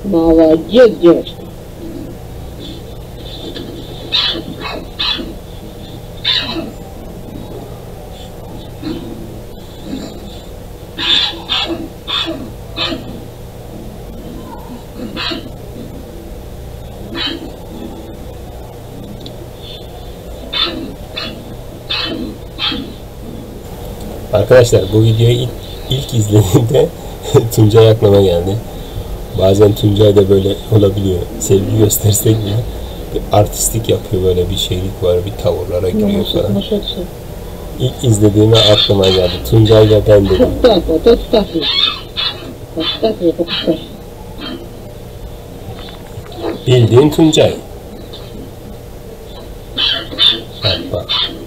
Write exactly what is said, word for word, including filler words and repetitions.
Молодец, девочка. Arkadaşlar bu videoyu ilk, ilk izlediğimde Tuncay aklıma geldi. Bazen Tuncay da böyle olabiliyor. Sevgi göstersek bile bir artistik yapıyor, böyle bir şeylik var, bir tavırlara giriyor falan. İlk izlediğime aklıma geldi. Tuncay ve ben dedim. Bildiğin Tuncay. Bak bak.